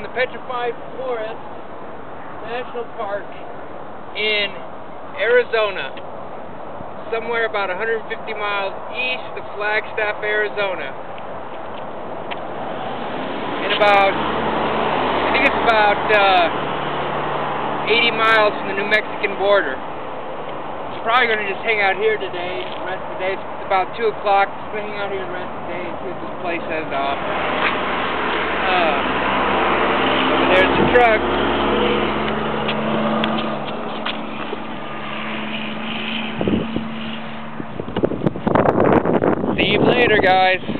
the Petrified Forest National Park in Arizona, somewhere about 150 miles east of Flagstaff, Arizona. I think it's about 80 miles from the New Mexican border. I'm probably going to just hang out here today, the rest of the day. It's about 2 o'clock. Just going to hang out here the rest of the day and see if this place has off. Over there's the truck. See you later, guys.